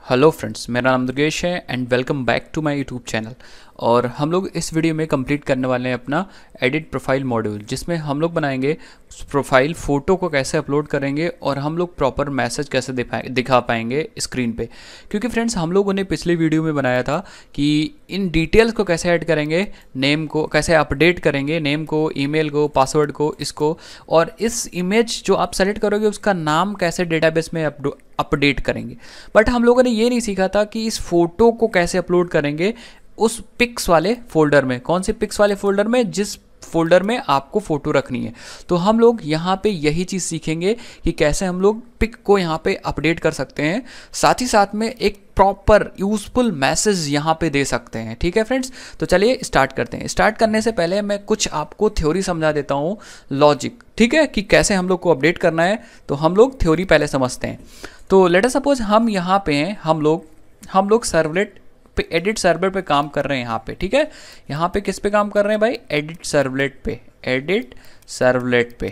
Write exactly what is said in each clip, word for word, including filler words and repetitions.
Hello friends, मेरा नाम दुर्गेश है and welcome back to my YouTube channel. और हम लोग इस वीडियो में कंप्लीट करने वाले हैं अपना एडिट प्रोफाइल मॉड्यूल, जिसमें हम लोग बनाएंगे प्रोफाइल फ़ोटो को कैसे अपलोड करेंगे और हम लोग प्रॉपर मैसेज कैसे दिखा पाएंगे स्क्रीन पे। क्योंकि फ्रेंड्स, हम लोगों ने पिछले वीडियो में बनाया था कि इन डिटेल्स को कैसे ऐड करेंगे, नेम को कैसे अपडेट करेंगे, नेम को, ईमेल को, पासवर्ड को, इसको, और इस इमेज जो आप सेलेक्ट करोगे उसका नाम कैसे डेटाबेस में अपडेट करेंगे। बट हम लोगों ने ये नहीं सीखा था कि इस फोटो को कैसे अपलोड करेंगे उस पिक्स वाले फोल्डर में। कौन से पिक्स वाले फोल्डर में? जिस फोल्डर में आपको फोटो रखनी है। तो हम लोग यहाँ पे यही चीज़ सीखेंगे कि कैसे हम लोग पिक को यहाँ पे अपडेट कर सकते हैं, साथ ही साथ में एक प्रॉपर यूजफुल मैसेज यहाँ पे दे सकते हैं। ठीक है फ्रेंड्स, तो चलिए स्टार्ट करते हैं। स्टार्ट करने से पहले मैं कुछ आपको थ्योरी समझा देता हूँ, लॉजिक, ठीक है, कि कैसे हम लोग को अपडेट करना है। तो हम लोग थ्योरी पहले समझते हैं। तो लेट अस सपोज हम यहाँ पे हैं, हम लोग हम लोग सर्वलेट पे, एडिट सर्वलेट पे काम कर रहे हैं यहाँ पे। ठीक है, यहाँ पे किस पे काम कर रहे हैं भाई? एडिट सर्वलेट पे, एडिट सर्वलेट पे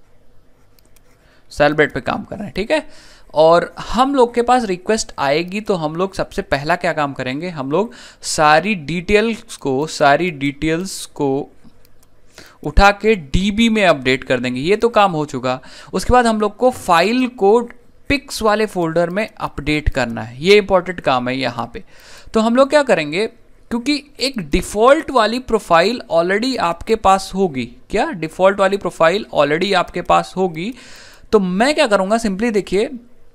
सर्वलेट पे काम कर रहे हैं। ठीक है, और हम लोग के पास रिक्वेस्ट आएगी तो हम लोग सबसे पहला क्या काम करेंगे? हम लोग सारी डिटेल्स को सारी डिटेल्स को उठा के डीबी में अपडेट कर देंगे। ये तो काम हो चुका। उसके बाद हम लोग को फाइल को पिक्स वाले फोल्डर में अपडेट करना है। ये इंपॉर्टेंट काम है यहाँ पे। तो हम लोग क्या करेंगे, क्योंकि एक डिफ़ॉल्ट वाली प्रोफाइल ऑलरेडी आपके पास होगी। क्या डिफ़ॉल्ट वाली प्रोफाइल ऑलरेडी आपके पास होगी? तो मैं क्या करूँगा, सिंपली देखिए,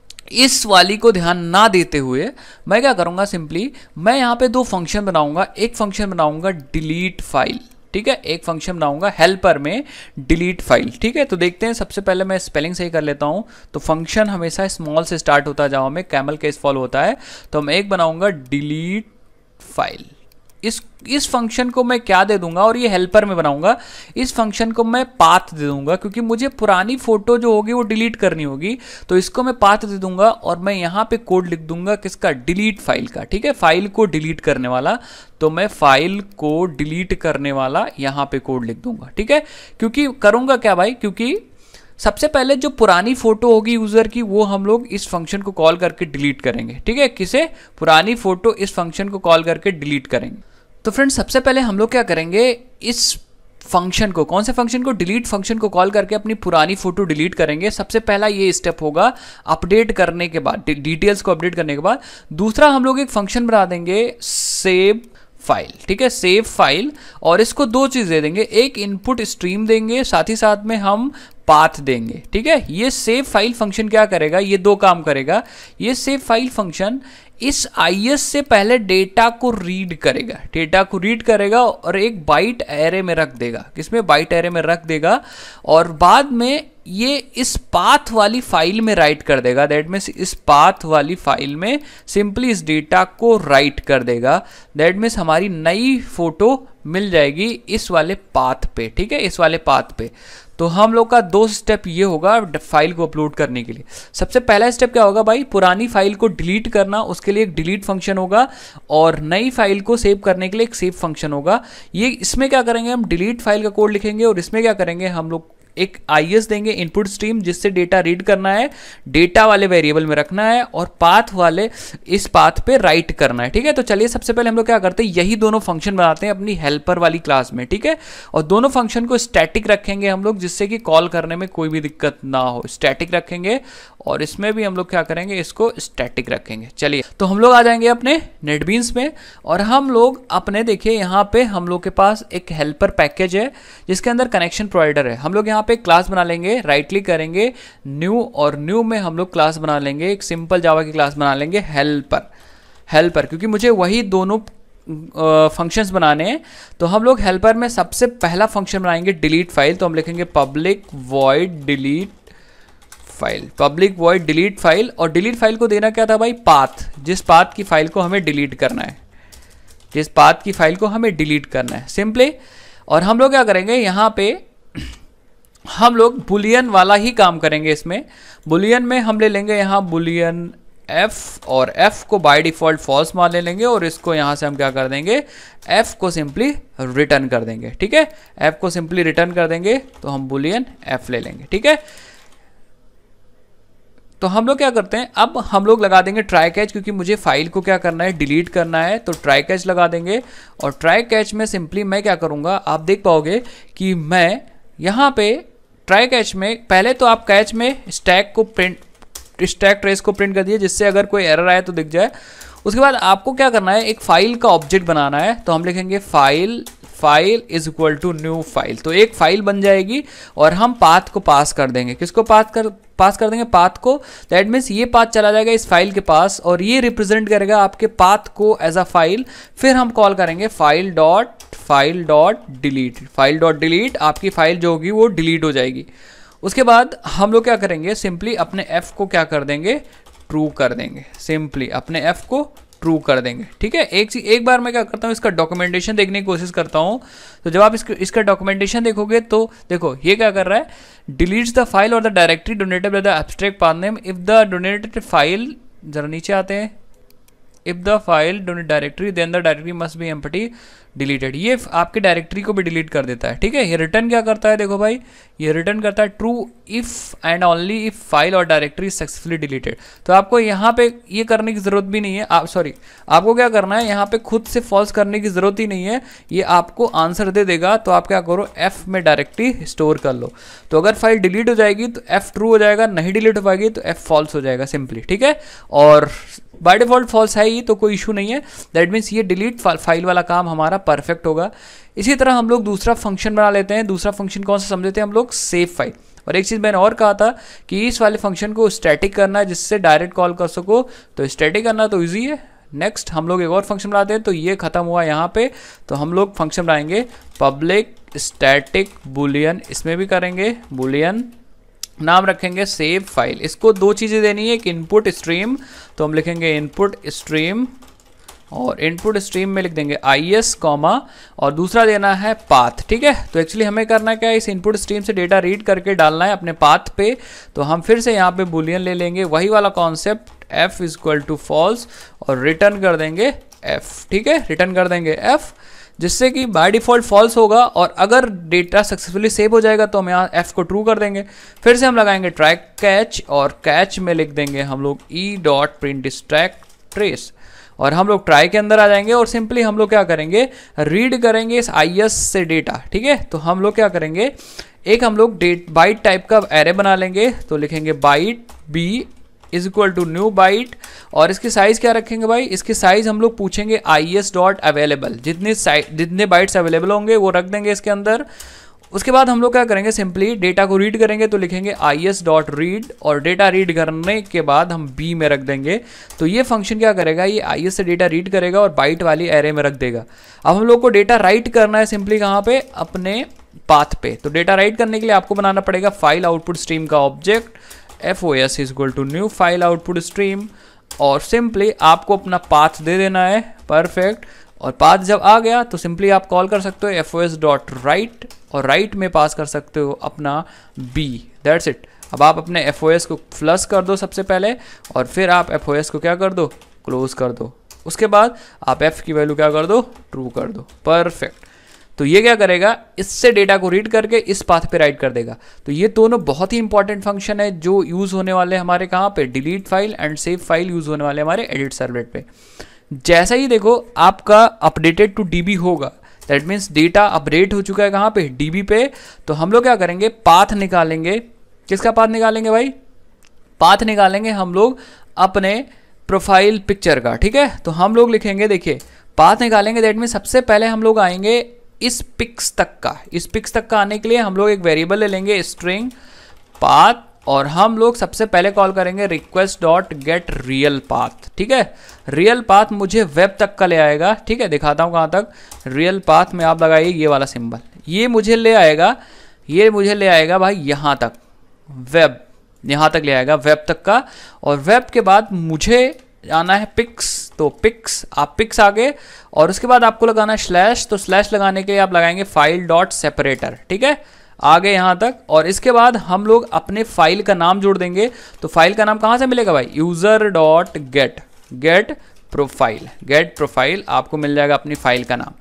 इस वाली को ध्यान ना देते हुए मैं क्या करूँगा, सिंपली मैं यहाँ पे दो फंक्शन बनाऊँगा। एक फंक्शन बनाऊँगा डिलीट फाइल, ठीक है, एक फंक्शन बनाऊंगा हेल्पर में डिलीट फाइल। ठीक है, तो देखते हैं। सबसे पहले मैं स्पेलिंग सही कर लेता हूं। तो फंक्शन हमेशा स्मॉल से स्टार्ट होता है, जावा में कैमल केस फॉलो होता है। तो मैं एक बनाऊंगा डिलीट फाइल। इस इस फंक्शन को मैं क्या दे दूंगा, और ये हेल्पर में बनाऊंगा, इस फंक्शन को मैं पाथ दे दूंगा, क्योंकि मुझे पुरानी फोटो जो होगी वो डिलीट करनी होगी। तो इसको मैं पाथ दे दूंगा और मैं यहाँ पे कोड लिख दूंगा किसका? डिलीट फाइल का। ठीक है, फाइल को डिलीट करने वाला। तो मैं फाइल को डिलीट करने वाला यहाँ पे कोड लिख दूंगा। ठीक है, क्योंकि करूंगा क्या भाई, क्योंकि सबसे पहले जो पुरानी फोटो होगी यूजर की, वो हम लोग इस फंक्शन को कॉल करके डिलीट करेंगे। ठीक है, किसे? पुरानी फोटो इस फंक्शन को कॉल करके डिलीट करेंगे। तो फ्रेंड्स, सबसे पहले हम लोग क्या करेंगे, इस फंक्शन को, कौन से फंक्शन को? डिलीट फंक्शन को कॉल करके अपनी पुरानी फोटो डिलीट करेंगे। सबसे पहला ये स्टेप होगा अपडेट करने के बाद, डिटेल्स को अपडेट करने के बाद। दूसरा, हम लोग एक फंक्शन बना देंगे सेव फाइल। ठीक है, सेव फाइल, और इसको दो चीज दे देंगे, एक इनपुट स्ट्रीम देंगे, साथ ही साथ में हम पाथ देंगे। ठीक है, ये सेव फाइल फंक्शन क्या करेगा? ये दो काम करेगा। ये सेव फाइल फंक्शन इस आईएस से पहले डेटा को रीड करेगा, डेटा को रीड करेगा और एक बाइट एरे में रख देगा। किसमें? बाइट एरे में रख देगा, और बाद में ये इस पाथ वाली फाइल में राइट कर देगा। दैट मीन्स इस पाथ वाली फाइल में सिंपली इस डेटा को राइट कर देगा। दैट मीन्स हमारी नई फोटो मिल जाएगी इस वाले पाथ पे। ठीक है, इस वाले पाथ पे। तो हम लोग का दो स्टेप ये होगा फाइल को अपलोड करने के लिए। सबसे पहला स्टेप क्या होगा भाई? पुरानी फाइल को डिलीट करना, उसके लिए एक डिलीट फंक्शन होगा, और नई फाइल को सेव करने के लिए एक सेव फंक्शन होगा। ये इसमें क्या करेंगे, हम डिलीट फाइल का कोड लिखेंगे, और इसमें क्या करेंगे, हम लोग एक आईएस देंगे, इनपुट स्ट्रीम, जिससे डेटा रीड करना है, डेटा वाले वेरिएबल में रखना है, और पाथ वाले इस पाथ पे राइट करना है। ठीक है, तो चलिए सबसे पहले हम लोग क्या करते हैं, यही दोनों फंक्शन बनाते हैं अपनी हेल्पर वाली क्लास में। ठीक है, और दोनों फंक्शन को स्टैटिक रखेंगे हम लोग, जिससे कि कॉल करने में कोई भी दिक्कत ना हो। स्टैटिक रखेंगे, और इसमें भी हम लोग क्या करेंगे, इसको स्टैटिक रखेंगे। चलिए, तो हम लोग आ जाएंगे अपने नेटबीन्स में, और हम लोग अपने, देखिए यहाँ पे हम लोग के पास एक हेल्पर पैकेज है जिसके अंदर कनेक्शन प्रोवाइडर है। हम लोग यहाँ पे क्लास बना लेंगे, राइट क्लिक करेंगे, न्यू, और न्यू में हम लोग क्लास बना लेंगे, एक सिंपल जावा की क्लास बना लेंगे, हेल्पर। हेल्पर, क्योंकि मुझे वही दोनों फंक्शंस बनाने हैं। तो हम लोग हेल्पर में सबसे पहला फंक्शन बनाएंगे डिलीट फाइल। तो हम लिखेंगे public void delete file, public void delete file, और डिलीट फाइल को देना क्या था भाई? पाथ, जिस पाथ की फाइल को हमें डिलीट करना है, जिस पाथ की फाइल को हमें डिलीट करना है सिंपली। और हम लोग क्या करेंगे, यहाँ पे हम लोग बुलियन वाला ही काम करेंगे। इसमें बुलियन में हम ले लेंगे यहाँ बुलियन एफ, और एफ को बाय डिफॉल्ट फॉल्स मान ले लेंगे, और इसको यहाँ से हम क्या कर देंगे, एफ को सिंपली रिटर्न कर देंगे। ठीक है, एफ को सिंपली रिटर्न कर देंगे, तो हम बुलियन एफ ले लेंगे। ठीक है, तो हम लोग क्या करते हैं, अब हम लोग लगा देंगे ट्राई कैच, क्योंकि मुझे फाइल को क्या करना है, डिलीट करना है। तो ट्राई कैच लगा देंगे और ट्राई कैच में सिंपली मैं क्या करूँगा, आप देख पाओगे कि मैं यहाँ पे ट्राई कैच में पहले तो आप कैच में स्टैक को प्रिंट स्टैक ट्रेस को प्रिंट कर दिए, जिससे अगर कोई एरर आए तो दिख जाए। उसके बाद आपको क्या करना है, एक फाइल का ऑब्जेक्ट बनाना है। तो हम लिखेंगे file file is equal to new file. तो एक फाइल बन जाएगी और हम पाथ को पास कर देंगे। किसको पाथ कर पास कर देंगे, पाथ को। दैट मीन्स ये पाथ चला जाएगा इस फाइल के पास और ये रिप्रेजेंट करेगा आपके पाथ को एज अ फाइल। फिर हम कॉल करेंगे file dot file dot delete. File dot delete, आपकी फाइल जो होगी वो डिलीट हो जाएगी। उसके बाद हम लोग क्या करेंगे, सिंपली अपने f को क्या कर देंगे, ट्रू कर देंगे। सिंपली अपने f को ट्रू कर देंगे। ठीक है, एक एक बार मैं क्या करता हूँ, इसका डॉक्यूमेंटेशन देखने की कोशिश करता हूँ। तो जब आप इसका इसका डॉक्यूमेंटेशन देखोगे तो देखो ये क्या कर रहा है, डिलीट्स द फाइल और the directory donated by the abstract path name if the donated file, जरा नीचे आते हैं, if the file donate directory then the directory must be empty deleted. ये आपके डायरेक्टरी को भी डिलीट कर देता है। ठीक है, ये रिटर्न क्या करता है, देखो भाई ये रिटर्न करता है true if and only if file और डायरेक्टरी सक्सेसफुली डिलीटेड। तो आपको यहाँ पे ये करने की जरूरत भी नहीं है, आप सॉरी आपको क्या करना है, यहाँ पे खुद से फॉल्स करने की जरूरत ही नहीं है, ये आपको आंसर दे देगा। तो आप क्या करो, एफ में डायरेक्टरी स्टोर कर लो। तो अगर फाइल डिलीट हो जाएगी तो एफ ट्रू हो जाएगा, नहीं डिलीट हो पाएगी तो एफ फॉल्स हो जाएगा सिंपली। ठीक है, और बाय डिफॉल्ट फॉल्स है ही तो कोई इशू नहीं है। दैट मीन्स ये डिलीट फाइल वाला काम हमारा परफेक्ट होगा। इसी तरह हम लोग दूसरा फंक्शन बना लेते हैं। दूसरा फंक्शन कौन सा समझते हैं हम लोग, सेव फाइल। और एक चीज़ मैंने और कहा था कि इस वाले फंक्शन को स्टैटिक करना है, जिससे डायरेक्ट कॉल कर सको। तो स्टैटिक करना तो ईजी है। नेक्स्ट हम लोग एक और फंक्शन बनाते हैं। तो ये खत्म हुआ यहाँ पे, तो हम लोग फंक्शन बनाएंगे पब्लिक स्टैटिक बुलियन। इसमें भी करेंगे बुलियन, नाम रखेंगे सेव फाइल। इसको दो चीज़ें देनी है, एक इनपुट स्ट्रीम, तो हम लिखेंगे इनपुट स्ट्रीम और इनपुट स्ट्रीम में लिख देंगे आई एस कॉमा, और दूसरा देना है पाथ। ठीक है, तो एक्चुअली हमें करना क्या है, इस इनपुट स्ट्रीम से डेटा रीड करके डालना है अपने पाथ पे। तो हम फिर से यहाँ पे बुलियन ले लेंगे, वही वाला concept, F is equal to false और रिटर्न कर देंगे एफ। ठीक है, रिटर्न कर देंगे एफ, जिससे कि बाय डिफॉल्ट फॉल्स होगा और अगर डेटा सक्सेसफुली सेव हो जाएगा तो हम यहाँ एफ को ट्रू कर देंगे। फिर से हम लगाएंगे ट्राई कैच और कैच में लिख देंगे हम लोग E dot print stack trace, और हम लोग ट्राई के अंदर आ जाएंगे और सिंपली हम लोग क्या करेंगे, रीड करेंगे इस आई एस से डेटा। ठीक है, तो हम लोग क्या करेंगे, एक हम लोग डेट बाइट टाइप का एरे बना लेंगे। तो लिखेंगे byte B is equal to new byte, और इसकी साइज क्या रखेंगे भाई, इसकी साइज हम लोग पूछेंगे आई एस डॉट अवेलेबल। जितने जितने बाइट्स अवेलेबल होंगे वो रख देंगे इसके अंदर। उसके बाद हम लोग क्या करेंगे, सिंपली डेटा को रीड करेंगे। तो लिखेंगे आई एस डॉट रीड, और डेटा रीड करने के बाद हम बी में रख देंगे। तो ये फंक्शन क्या करेगा, ये आई एस से डेटा रीड करेगा और बाइट वाली एरे में रख देगा। अब हम लोग को डेटा राइट करना है सिंपली कहाँ पे, अपने पाथ पे। तो डेटा राइट करने के लिए आपको बनाना पड़ेगा फाइल आउटपुट स्ट्रीम का object, F O S is equal to new file output stream, और सिंपली आपको अपना पाथ दे देना है। परफेक्ट, और पाथ जब आ गया तो सिंपली आप कॉल कर सकते हो F O S dot write, और राइट में पास कर सकते हो अपना बी। That's it. अब आप अपने एफ ओ एस को फ्लश कर दो सबसे पहले, और फिर आप एफ ओ एस को क्या कर दो, क्लोज कर दो। उसके बाद आप एफ की वैल्यू क्या कर दो, ट्रू कर दो। परफेक्ट। तो ये क्या करेगा, इससे डेटा को रीड करके इस पाथ पे राइट कर देगा। तो ये दोनों बहुत ही इंपॉर्टेंट फंक्शन है जो यूज होने वाले हमारे कहाँ पे, delete file and save file use होने वाले हमारे एडिट सर्वलेट पे। जैसा ही देखो आपका अपडेटेड टू डीबी होगा, दैट मीन्स डेटा अपडेट हो चुका है कहाँ पे, डीबी पे। तो हम लोग क्या करेंगे, पाथ निकालेंगे। किसका पाथ निकालेंगे भाई, पाथ निकालेंगे हम लोग अपने प्रोफाइल पिक्चर का। ठीक है, तो हम लोग लिखेंगे, देखिए पाथ निकालेंगे, दैट मीन्स सबसे पहले हम लोग आएंगे इस पिक्स तक का। इस पिक्स तक का आने के लिए हम लोग एक वेरिएबल ले लेंगे स्ट्रिंग पाथ, और हम लोग सबसे पहले कॉल करेंगे request dot get real path. ठीक है, रियल पाथ मुझे वेब तक का ले आएगा। ठीक है, दिखाता हूँ कहाँ तक। रियल पाथ में आप लगाइए ये वाला सिंबल, ये मुझे ले आएगा, ये मुझे ले आएगा भाई यहाँ तक, वेब यहाँ तक ले आएगा, वेब तक का। और वेब के बाद मुझे आना है पिक्स, तो पिक्स, आप पिक्स आगे, और उसके बाद आपको लगाना है स्लैश। तो स्लैश लगाने के लिए आप लगाएंगे फाइल डॉट सेपरेटर। ठीक है, आगे यहाँ तक, और इसके बाद हम लोग अपने फाइल का नाम जोड़ देंगे। तो फाइल का नाम कहाँ से मिलेगा भाई, user dot get get profile, get profile आपको मिल जाएगा अपनी फाइल का नाम।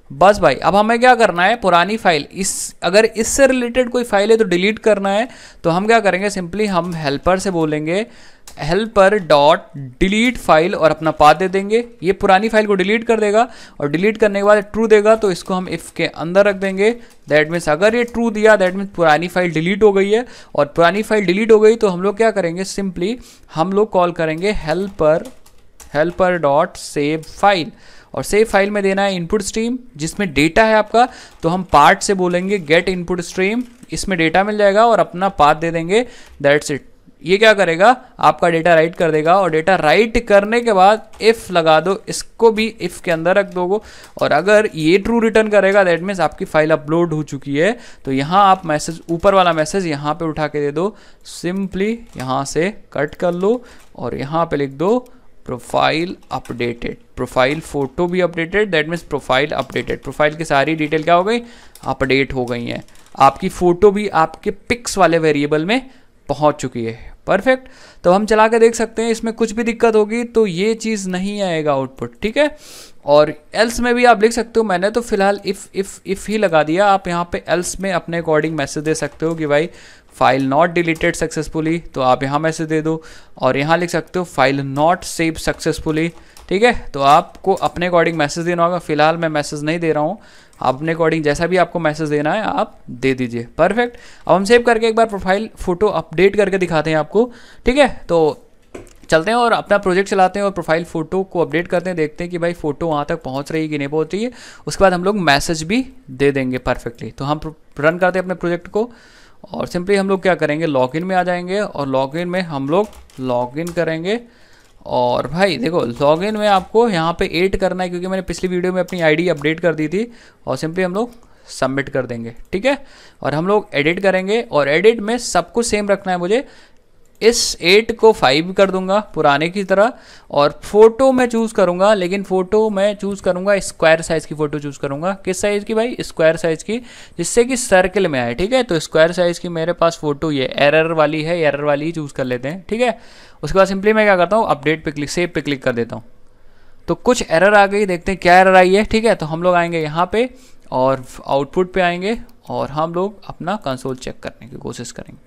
बस भाई, अब हमें क्या करना है, पुरानी फाइल, इस अगर इससे रिलेटेड कोई फाइल है तो डिलीट करना है, तो हम क्या करेंगे, सिंपली हम हेल्पर से बोलेंगे हेल्पर डॉट डिलीट फाइल और अपना पाथ दे देंगे। ये पुरानी फाइल को डिलीट कर देगा और डिलीट करने के बाद ट्रू देगा, तो इसको हम इफ़ के अंदर रख देंगे। दैट मीन्स अगर ये ट्रू दिया दैट मीन्स पुरानी फाइल डिलीट हो गई है, और पुरानी फाइल डिलीट हो गई तो हम लोग क्या करेंगे, सिंपली हम लोग कॉल करेंगे helper helper dot save file, और सेव फाइल में देना है इनपुट स्ट्रीम जिसमें डेटा है आपका, तो हम पार्ट से बोलेंगे गेट इनपुट स्ट्रीम, इसमें डेटा मिल जाएगा और अपना पाथ दे देंगे। That's it. ये क्या करेगा, आपका डेटा राइट कर देगा, और डेटा राइट करने के बाद इफ़ लगा दो, इसको भी इफ़ के अंदर रख दोगे, और अगर ये ट्रू रिटर्न करेगा दैट मीन्स आपकी फाइल अपलोड हो चुकी है। तो यहाँ आप मैसेज, ऊपर वाला मैसेज यहाँ पे उठा के दे दो, सिंपली यहाँ से कट कर लो और यहाँ पे लिख दो प्रोफाइल अपडेटेड, प्रोफाइल फोटो भी updated, that means profile updated. Profile की सारी डिटेल क्या हो गई, अपडेट हो गई हैं, आपकी फ़ोटो भी आपके पिक्स वाले वेरिएबल में पहुंच चुकी है। परफेक्ट। तो हम चला के देख सकते हैं, इसमें कुछ भी दिक्कत होगी तो ये चीज़ नहीं आएगा आउटपुट, ठीक है। और एल्स में भी आप लिख सकते हो, मैंने तो फिलहाल इफ़ इफ़ इफ़ ही लगा दिया, आप यहाँ पे एल्स में अपने अकॉर्डिंग मैसेज दे सकते हो कि भाई फाइल नॉट डिलीटेड सक्सेसफुली, तो आप यहाँ मैसेज दे दो, और यहाँ लिख सकते हो फाइल नॉट सेव सक्सेसफुली, ठीक है। तो आपको अपने अकॉर्डिंग मैसेज देना होगा, फिलहाल मैं मैसेज नहीं दे रहा हूँ, अपने अकॉर्डिंग जैसा भी आपको मैसेज देना है आप दे दीजिए। परफेक्ट। अब हम सेव करके एक बार प्रोफाइल फोटो अपडेट करके दिखाते हैं आपको, ठीक है। तो चलते हैं और अपना प्रोजेक्ट चलाते हैं और प्रोफाइल फ़ोटो को अपडेट करते हैं, देखते हैं कि भाई फ़ोटो वहाँ तक पहुँच रही है कि नहीं पहुँच रही है। उसके बाद हम लोग मैसेज भी दे देंगे परफेक्टली। तो हम रन करते हैं अपने प्रोजेक्ट को, और सिंपली हम लोग क्या करेंगे, लॉगिन में आ जाएंगे, और लॉगिन में हम लोग लॉगिन करेंगे। और भाई देखो, लॉगिन में आपको यहाँ पे ऐड करना है, क्योंकि मैंने पिछली वीडियो में अपनी आईडी अपडेट कर दी थी, और सिंपली हम लोग सबमिट कर देंगे, ठीक है। और हम लोग एडिट करेंगे, और एडिट में सब कुछ सेम रखना है मुझे, इस एट को फाइव कर दूंगा पुराने की तरह, और फोटो में चूज़ करूंगा, लेकिन फ़ोटो मैं चूज़ करूंगा स्क्वायर साइज़ की फ़ोटो चूज़ करूंगा। किस साइज़ की भाई, स्क्वायर साइज़ की, जिससे कि सर्कल में आए, ठीक है। तो स्क्वायर साइज़ की मेरे पास फ़ोटो ये एरर वाली है, एरर वाली ही चूज़ कर लेते हैं, ठीक है। उसके बाद सिंपली मैं क्या करता हूँ, अपडेट पे क्लिक, सेव पे क्लिक कर देता हूँ। तो कुछ एरर आ गई, देखते हैं क्या एरर आई है, ठीक है। तो हम लोग आएंगे यहाँ पे और आउटपुट पे आएंगे, और हम लोग अपना कंसोल चेक करने की कोशिश करेंगे।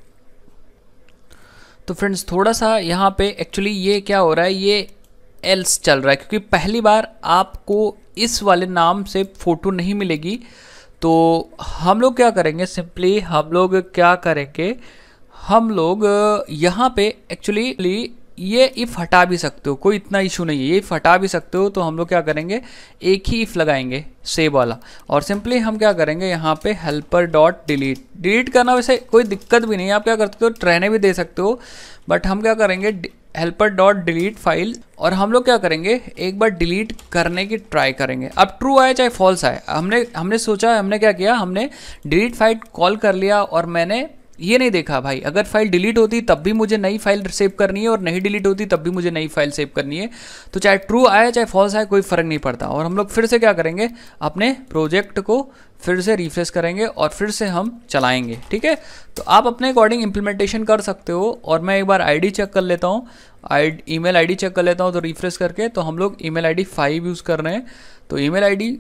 तो फ्रेंड्स थोड़ा सा यहाँ पे एक्चुअली ये क्या हो रहा है, ये एल्स चल रहा है, क्योंकि पहली बार आपको इस वाले नाम से फ़ोटो नहीं मिलेगी। तो हम लोग क्या करेंगे, सिंपली हम लोग क्या करेंगे, हम लोग यहाँ पे एक्चुअली ये इफ़ हटा भी सकते हो, कोई इतना इशू नहीं है, ये इफ़ हटा भी सकते हो। तो हम लोग क्या करेंगे, एक ही इफ़ लगाएंगे सेव वाला, और सिंपली हम क्या करेंगे, यहाँ पे हेल्पर डॉट डिलीट, डिलीट करना वैसे कोई दिक्कत भी नहीं है, आप क्या करते हो, ट्रेने भी दे सकते हो, बट हम क्या करेंगे, हेल्पर डॉट डिलीट फाइल, और हम लोग क्या करेंगे, एक बार डिलीट करने की ट्राई करेंगे। अब ट्रू आए चाहे फॉल्स आए, हमने हमने सोचा, हमने क्या किया, हमने डिलीट फाइल कॉल कर लिया, और मैंने ये नहीं देखा भाई, अगर फाइल डिलीट होती तब भी मुझे नई फाइल सेव करनी है, और नहीं डिलीट होती तब भी मुझे नई फाइल सेव करनी है। तो चाहे ट्रू आए चाहे फॉल्स आए कोई फ़र्क नहीं पड़ता। और हम लोग फिर से क्या करेंगे, अपने प्रोजेक्ट को फिर से रिफ्रेश करेंगे और फिर से हम चलाएंगे, ठीक है। तो आप अपने अकॉर्डिंग इम्प्लीमेंटेशन कर सकते हो। और मैं एक बार आईडी चेक कर लेता हूँ, आई ईमेल आईडी चेक कर लेता हूँ, तो रिफ्रेश करके, तो हम लोग ईमेल आईडी फाइव यूज़ कर रहे हैं। तो ईमेल आईडी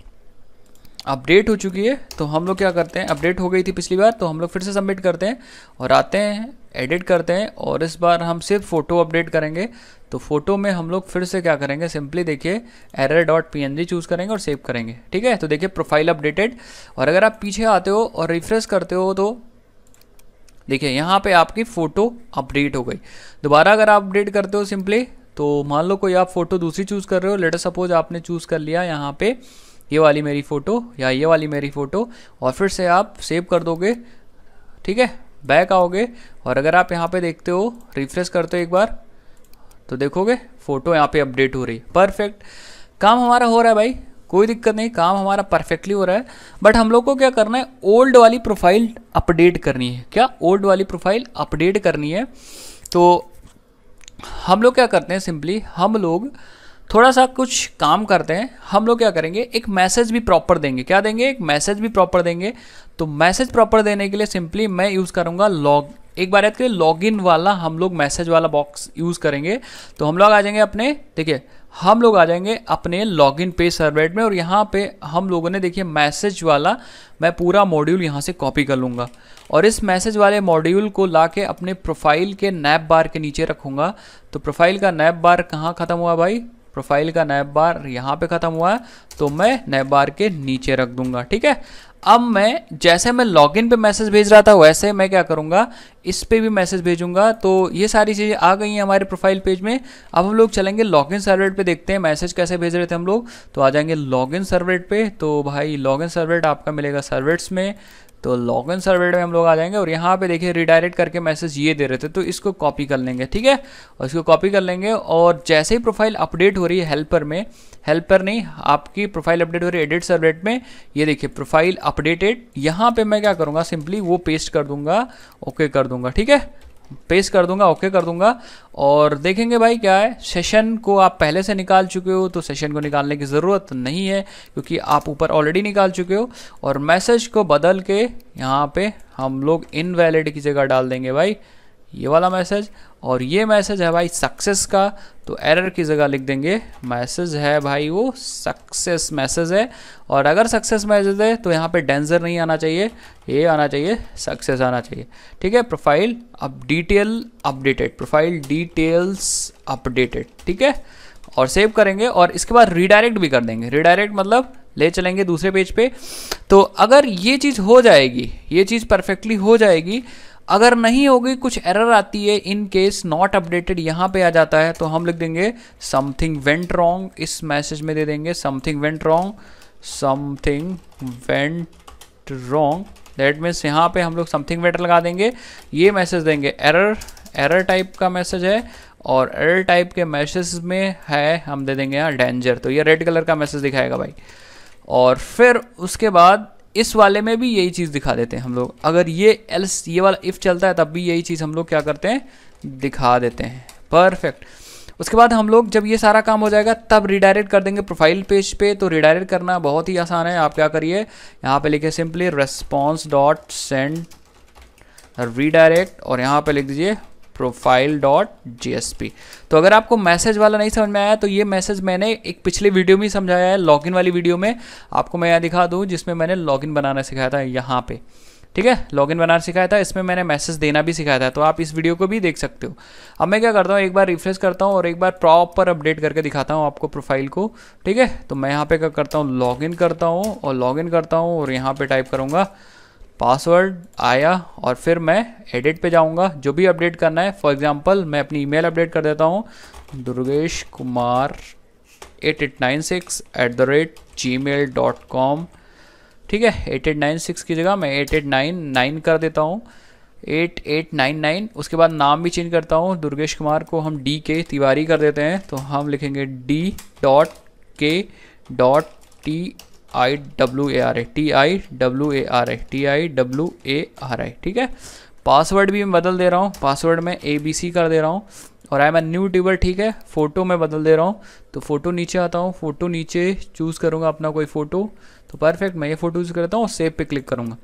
अपडेट हो चुकी है। तो हम लोग क्या करते हैं, अपडेट हो गई थी पिछली बार, तो हम लोग फिर से सबमिट करते हैं और आते हैं, एडिट करते हैं, और इस बार हम सिर्फ फ़ोटो अपडेट करेंगे। तो फोटो में हम लोग फिर से क्या करेंगे, सिंपली देखिए error dot P N G choose करेंगे और सेव करेंगे, ठीक है। तो देखिए प्रोफाइल अपडेटेड, और अगर आप पीछे आते हो और रिफ्रेश करते हो तो देखिए यहाँ पे आपकी फ़ोटो अपडेट हो गई। दोबारा अगर आप अपडेट करते हो सिंपली, तो मान लो कोई आप फ़ोटो दूसरी चूज़ कर रहे हो, लेटर सपोज आपने चूज़ कर लिया यहाँ पे ये वाली मेरी फ़ोटो या ये वाली मेरी फ़ोटो, और फिर से आप सेव कर दोगे, ठीक है, बैक आओगे, और अगर आप यहाँ पे देखते हो, रिफ्रेश करते हो एक बार, तो देखोगे फ़ोटो यहाँ पे अपडेट हो रही है। परफेक्ट, काम हमारा हो रहा है भाई, कोई दिक्कत नहीं, काम हमारा परफेक्टली हो रहा है। बट हम लोग को क्या करना है, ओल्ड वाली प्रोफाइल अपडेट करनी है। क्या, ओल्ड वाली प्रोफाइल अपडेट करनी है। तो हम लोग क्या करते हैं, सिंपली हम लोग थोड़ा सा कुछ काम करते हैं। हम लोग क्या करेंगे, एक मैसेज भी प्रॉपर देंगे। क्या देंगे, एक मैसेज भी प्रॉपर देंगे। तो मैसेज प्रॉपर देने के लिए सिंपली मैं यूज़ करूँगा लॉग एक बार याद करिए, लॉगिन वाला हम लोग मैसेज वाला बॉक्स यूज़ करेंगे। तो हम लोग आ जाएंगे अपने, देखिए हम लोग आ जाएंगे अपने लॉगिन पेज सर्वलेट में, और यहाँ पे हम लोगों ने देखिए मैसेज वाला मैं पूरा मॉड्यूल यहाँ से कॉपी कर लूँगा, और इस मैसेज वाले मॉड्यूल को लाके अपने प्रोफाइल के नैप बार के नीचे रखूँगा। तो प्रोफाइल का नैप बार कहाँ ख़त्म हुआ भाई, प्रोफाइल का नैप बार यहाँ पे ख़त्म हुआ है, तो मैं नैप बार के नीचे रख दूँगा। ठीक है, अब मैं जैसे मैं लॉगिन पे मैसेज भेज रहा था वैसे मैं क्या करूँगा, इस पे भी मैसेज भेजूंगा। तो ये सारी चीज़ें आ गई हैं हमारे प्रोफाइल पेज में। अब हम लोग चलेंगे लॉगिन सर्वलेट पे, देखते हैं मैसेज कैसे भेज रहे थे हम लोग। तो आ जाएंगे लॉगिन सर्वलेट पे। तो भाई लॉगिन सर्वलेट आपका मिलेगा सर्वलेट्स में, तो लॉगिन सर्वलेट में हम लोग आ जाएंगे, और यहाँ पे देखिए रिडायरेक्ट करके मैसेज ये दे रहे थे, तो इसको कॉपी कर लेंगे। ठीक है, और इसको कॉपी कर लेंगे, और जैसे ही प्रोफाइल अपडेट हो रही है हेल्पर में, हेल्पर नहीं आपकी प्रोफाइल अपडेट हो रही है एडिट सर्वलेट में, ये देखिए प्रोफाइल अपडेटेड, यहाँ पे मैं क्या करूँगा, सिंपली वो पेस्ट कर दूंगा, ओके कर दूंगा। ठीक है, पेस्ट कर दूंगा, ओके कर दूंगा, और देखेंगे भाई क्या है। सेशन को आप पहले से निकाल चुके हो, तो सेशन को निकालने की ज़रूरत नहीं है क्योंकि आप ऊपर ऑलरेडी निकाल चुके हो। और मैसेज को बदल के यहाँ पे हम लोग इनवैलिड की जगह डाल देंगे भाई ये वाला मैसेज, और ये मैसेज है भाई सक्सेस का, तो एरर की जगह लिख देंगे मैसेज है भाई वो सक्सेस मैसेज है। और अगर सक्सेस मैसेज है तो यहाँ पे डेंजर नहीं आना चाहिए, ये आना चाहिए सक्सेस आना चाहिए। ठीक है, प्रोफाइल अब detail updated, profile details updated. ठीक है, और सेव करेंगे, और इसके बाद रीडायरेक्ट भी कर देंगे। रीडायरेक्ट मतलब ले चलेंगे दूसरे पेज पे। तो अगर ये चीज़ हो जाएगी, ये चीज़ परफेक्टली हो जाएगी, अगर नहीं होगी कुछ एरर आती है, इन केस नॉट अपडेटेड यहाँ पे आ जाता है, तो हम लिख देंगे समथिंग वेंट रॉन्ग, इस मैसेज में दे देंगे something went wrong, something went wrong, that means यहाँ पे हम लोग समथिंग वेंट लगा देंगे, ये मैसेज देंगे एरर, एरर टाइप का मैसेज है, और एरर टाइप के मैसेज में है हम दे देंगे यहाँ डेंजर, तो ये रेड कलर का मैसेज दिखाएगा भाई। और फिर उसके बाद इस वाले में भी यही चीज़ दिखा देते हैं हम लोग, अगर ये एल्स ये वाला इफ़ चलता है तब भी यही चीज़ हम लोग क्या करते हैं, दिखा देते हैं। परफेक्ट, उसके बाद हम लोग जब ये सारा काम हो जाएगा तब रिडायरेक्ट कर देंगे प्रोफाइल पेज पे। तो रिडायरेक्ट करना बहुत ही आसान है, आप क्या करिए यहाँ पे लिखिए simply response dot send redirect, और यहाँ पे लिख दीजिए profile dot G S P. तो अगर आपको मैसेज वाला नहीं समझ में आया तो ये मैसेज मैंने एक पिछले वीडियो में समझाया है, लॉगिन वाली वीडियो में, आपको मैं यहाँ दिखा दूँ जिसमें मैंने लॉगिन बनाना सिखाया था यहाँ पे। ठीक है, लॉगिन बनाना सिखाया था, इसमें मैंने मैसेज देना भी सिखाया था, तो आप इस वीडियो को भी देख सकते हो। अब मैं क्या करता हूँ, एक बार रिफ्रेश करता हूँ और एक बार प्रॉपर अपडेट करके दिखाता हूँ आपको प्रोफाइल को। ठीक है, तो मैं यहाँ पे क्या करता हूँ, लॉगिन करता हूँ और लॉगिन करता हूँ और यहाँ पे टाइप करूँगा पासवर्ड आया, और फिर मैं एडिट पे जाऊँगा, जो भी अपडेट करना है। फॉर एग्जांपल मैं अपनी ईमेल अपडेट कर देता हूँ, Durgesh Kumar eight eight nine six at the rate Gmail dot com. ठीक है, एट एट नाइन सिक्स की जगह मैं एट एट नाइन नाइन कर देता हूँ, एट एट नाइन नाइन। उसके बाद नाम भी चेंज करता हूँ, दुर्गेश कुमार को हम डी के तिवारी कर देते हैं, तो हम लिखेंगे D dot K dot T I W A R I, T I W A R I, T I W A R I. ठीक है, पासवर्ड भी मैं बदल दे रहा हूँ, पासवर्ड में ए बी सी कर दे रहा हूँ, और I am a new tuber. ठीक है, फ़ोटो में बदल दे रहा हूँ, तो फ़ोटो नीचे आता हूँ, फ़ोटो नीचे चूज़ करूँगा अपना कोई फ़ोटो, तो परफेक्ट मैं ये फ़ोटो यूज़ करता हूँ, सेव पे क्लिक करूँगा।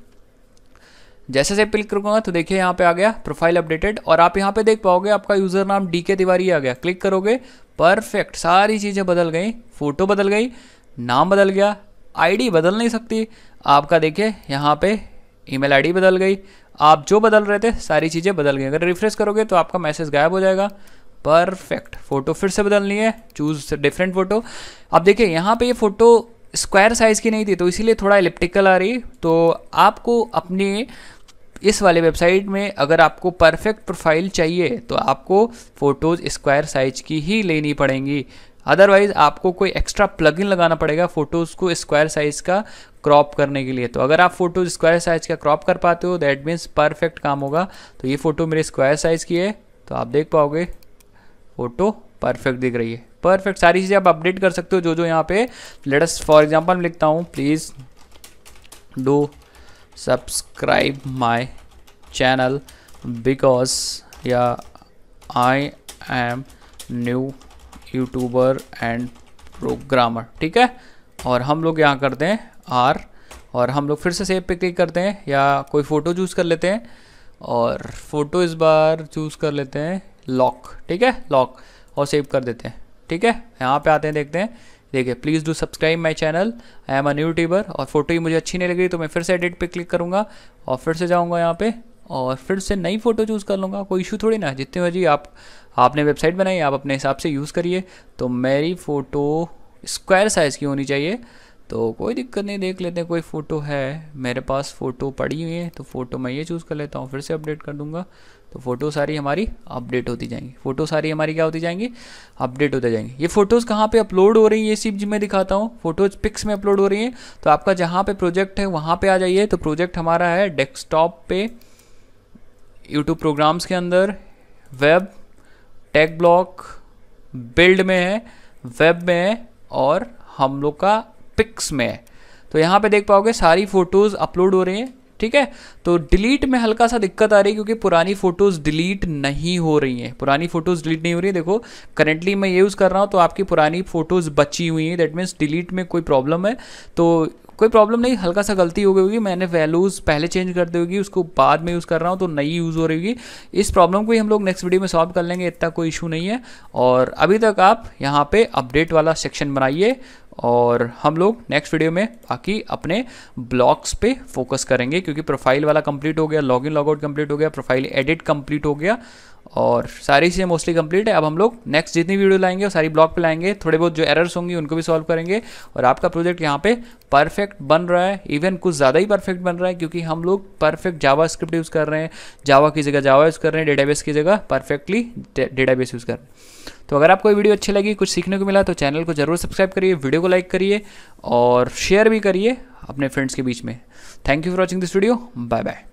जैसे सेव क्लिक करूँगा तो देखिए यहाँ पे आ गया प्रोफाइल अपडेटेड, और आप यहाँ पे देख पाओगे आपका यूज़र नाम डी के तिवारी आ गया। क्लिक करोगे, परफेक्ट सारी चीज़ें बदल गई, फ़ोटो बदल गई, नाम बदल गया, आईडी बदल नहीं सकती आपका, देखिए यहाँ पे ईमेल आईडी बदल गई, आप जो बदल रहे थे सारी चीज़ें बदल गई। अगर रिफ्रेश करोगे तो आपका मैसेज गायब हो जाएगा। परफेक्ट, फ़ोटो फिर से बदलनी है, चूज़ डिफरेंट फ़ोटो। अब देखिए यहाँ पे ये फ़ोटो स्क्वायर साइज़ की नहीं थी, तो इसीलिए थोड़ा इलिप्टिकल आ रही। तो आपको अपने इस वाले वेबसाइट में अगर आपको परफेक्ट प्रोफाइल चाहिए तो आपको फ़ोटोज़ स्क्वायर साइज़ की ही लेनी पड़ेंगी, अदरवाइज़ आपको कोई एक्स्ट्रा प्लगइन लगाना पड़ेगा फ़ोटोज़ को स्क्वायर साइज़ का क्रॉप करने के लिए। तो अगर आप फ़ोटोज़ स्क्वायर साइज़ का क्रॉप कर पाते हो दैट मीन्स परफेक्ट काम होगा। तो ये फ़ोटो मेरे स्क्वायर साइज़ की है, तो आप देख पाओगे फ़ोटो परफेक्ट दिख रही है। परफेक्ट, सारी चीज़ें आप अपडेट कर सकते हो जो जो यहाँ पे। लेट अस फॉर एग्जांपल मैं लिखता हूँ please do subscribe my channel because yeah I am new YouTuber and programmer. ठीक है, और हम लोग यहाँ करते हैं आर, और हम लोग फिर से सेव पे क्लिक करते हैं या कोई फ़ोटो चूज़ कर लेते हैं, और फोटो इस बार चूज़ कर लेते हैं लॉक, ठीक है, लॉक, और सेव कर देते हैं, ठीक है। यहाँ पे आते हैं, देखते हैं, देखिए please do subscribe my channel, I am a new YouTuber. और फोटो ही मुझे अच्छी नहीं लग रही तो मैं फिर से एडिट पे क्लिक करूँगा और फिर से जाऊँगा यहाँ पे और फिर से नई फ़ोटो चूज़ कर लूँगा, कोई इशू थोड़ी ना। जितनी मर्जी आप आपने वेबसाइट बनाई, आप अपने हिसाब से यूज़ करिए। तो मेरी फ़ोटो स्क्वायर साइज़ की होनी चाहिए, तो कोई दिक्कत नहीं, देख लेते हैं कोई फ़ोटो है मेरे पास, फ़ोटो पड़ी हुई है तो फ़ोटो मैं ये चूज़ कर लेता हूँ, फिर से अपडेट कर दूँगा। तो फ़ोटो सारी हमारी अपडेट होती जाएंगी, फ़ोटो सारी हमारी क्या होती जाएंगी, अपडेट होते जाएंगी। ये फ़ोटोज़ कहाँ पे अपलोड हो रही है, ये सिर्फ मैं दिखाता हूँ। फ़ोटोज़ पिक्स में अपलोड हो रही हैं, तो आपका जहाँ पे प्रोजेक्ट है वहाँ पे आ जाइए। तो प्रोजेक्ट हमारा है डेस्कटॉप पे, यूट्यूब प्रोग्राम्स के अंदर, वेब, टेक ब्लॉक, बिल्ड में है, वेब में है और हम लोग का पिक्स में है। तो यहाँ पे देख पाओगे सारी फ़ोटोज़ अपलोड हो रही हैं, ठीक है। तो डिलीट में हल्का सा दिक्कत आ रही है क्योंकि पुरानी फ़ोटोज़ डिलीट नहीं हो रही हैं, पुरानी फ़ोटोज़ डिलीट नहीं हो रही है। देखो करेंटली मैं यूज़ कर रहा हूँ तो आपकी पुरानी फ़ोटोज़ बची हुई हैं, दैट मीन्स डिलीट में कोई प्रॉब्लम है। तो कोई प्रॉब्लम नहीं, हल्का सा गलती हो गई होगी, मैंने वैल्यूज़ पहले चेंज कर दी होगी, उसको बाद में यूज़ कर रहा हूँ तो नई यूज़ हो रही होगी। इस प्रॉब्लम को ही हम लोग नेक्स्ट वीडियो में सॉल्व कर लेंगे, इतना कोई इशू नहीं है। और अभी तक आप यहाँ पे अपडेट वाला सेक्शन बनाइए और हम लोग नेक्स्ट वीडियो में बाकी अपने ब्लॉग्स पे फोकस करेंगे, क्योंकि प्रोफाइल वाला कंप्लीट हो गया, लॉगिन लॉगआउट कंप्लीट हो गया, प्रोफाइल एडिट कंप्लीट हो गया और सारी चीज़ें मोस्टली कंप्लीट है। अब हम लोग नेक्स्ट जितनी वीडियो लाएंगे वो सारी ब्लॉग पे लाएंगे, थोड़े बहुत जो एरर्स होंगी उनको भी सॉल्व करेंगे और आपका प्रोजेक्ट यहाँ पे परफेक्ट बन रहा है, इवन कुछ ज़्यादा ही परफेक्ट बन रहा है, क्योंकि हम लोग परफेक्ट जावा स्क्रिप्ट यूज़ कर रहे हैं, जावा की जगह जावा यूज़ कर रहे हैं, डेटाबेस की जगह परफेक्टली डेटाबेस यूज़ कर रहे हैं। तो अगर आपको वीडियो अच्छी लगी, कुछ सीखने को मिला तो चैनल को जरूर सब्सक्राइब करिए, वीडियो को लाइक करिए और शेयर भी करिए अपने फ्रेंड्स के बीच में। Thank you for watching this video, bye bye.